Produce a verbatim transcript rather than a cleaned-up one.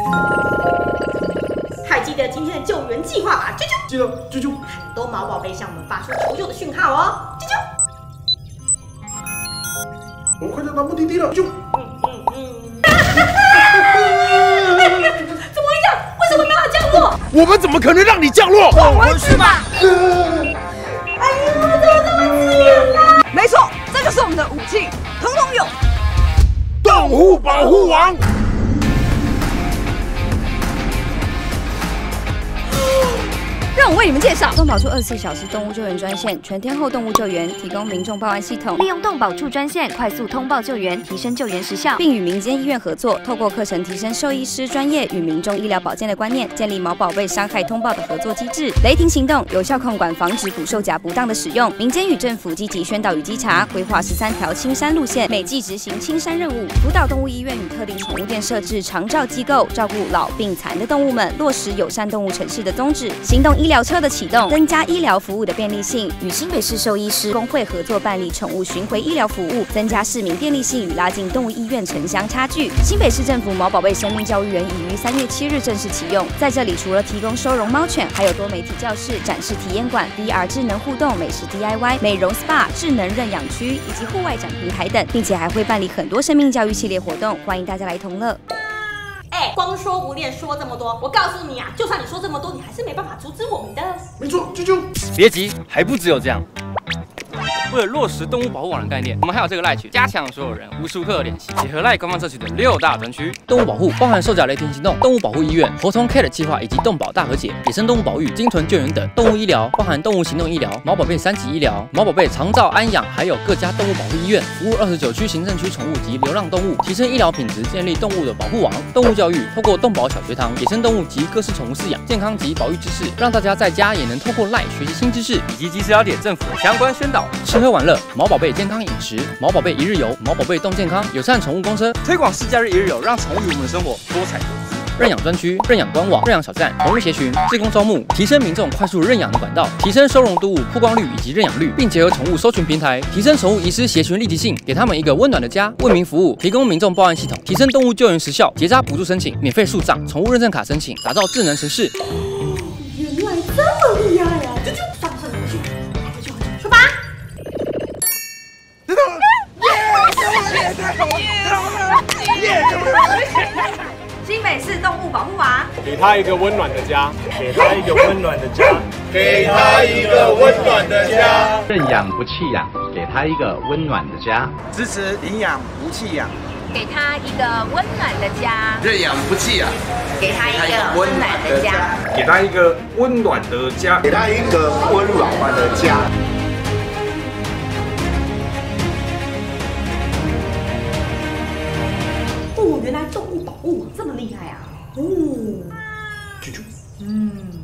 还记得今天的救援计划吧？啾啾， 记得，啾啾。 很多毛宝贝向我们发出求救的讯号哦，啾啾。 我们快到达目的地了，啾。 嗯嗯嗯。怎么会这样？为什么没有降落？ 我们怎么可能让你降落？ 滚回去吧！哎呦，怎么这么刺眼呢？ 没错，这就是我们的武器，通通有。 动物保护网。 让我为你们介绍动保处二十四小时动物救援专线，全天候动物救援，提供民众报案系统，利用动保处专线快速通报救援，提升救援时效，并与民间医院合作，透过课程提升兽医师专业与民众医疗保健的观念，建立毛宝贝伤害通报的合作机制。雷霆行动有效控管防止捕兽夹不当的使用，民间与政府积极宣导与稽查，规划十三条青山路线，每季执行青山任务，辅导动物医院与特定宠物店设置长照机构，照顾老病残的动物们，落实友善动物城市的宗旨。行动医疗车的启动，增加医疗服务的便利性，与新北市兽医师工会合作办理宠物巡回医疗服务，增加市民便利性与拉近动物医院城乡差距。新北市政府毛宝贝生命教育园已于三月七日正式启用，在这里除了提供收容猫犬，还有多媒体教室、展示体验馆、V R 智能互动、美食 D I Y、美容 S P A、智能认养区以及户外展平台等，并且还会办理很多生命教育系列活动，欢迎大家来同乐。 哎，光说不练，说这么多，我告诉你啊，就算你说这么多，你还是没办法阻止我们的。 没错，啾啾。 别急，还不只有这样。为了落实动物保护网的概念，我们还有这个赖群，加强所有人无时无刻的联系，结合赖官方社群的六大专区。动物保护包含兽甲雷霆行动、动物保护医院、猴童 Cat 计划以及动保大和解、野生动物保育、鲸豚救援等。动物医疗包含动物行动医疗、毛宝贝三级医疗、毛宝贝长照安养，还有各家动物保护医院，服务二十九区行政区宠物及流浪动物，提升医疗品质，建立动物的保护网。动物教育透过动保小学堂、野生动物及各式宠物饲养、健康及保育知识，让大家在家也能透过赖学习新知识，以及及时了解政府的相关宣导。吃喝玩乐，毛宝贝健康饮食，毛宝贝一日游，毛宝贝动健康，友善宠物公车，推广四假日一日游，让宠物与我们的生活多彩多姿。认养专区、认养官网、认养小站、宠物协群、志工招募，提升民众快速认养的管道，提升收容动物曝光率以及认养率，并结合宠物搜寻平台，提升宠物遗失协群立即性，给他们一个温暖的家。为民服务，提供民众报案系统，提升动物救援时效，结扎补助申请，免费树葬，宠物认证卡申请，打造智能城市。 原来这么厉害呀！啾啾，算了算了，回去，回去回去，出发。 知道了。耶！太好了！太好了！耶！ 新北市动物保护网， 给他一个温暖的家， 给他一个温暖的家， 给他一个温暖的家。 认养不弃养，给他一个温暖的家。 支持领养不弃养， 给他一个温暖的家。 认养不弃养， 给他一个温暖的家。 给他一个温暖的家， 给他一个温暖的家。 哦，原来动物保护网这么厉害啊！哦， 啾啾。 嗯。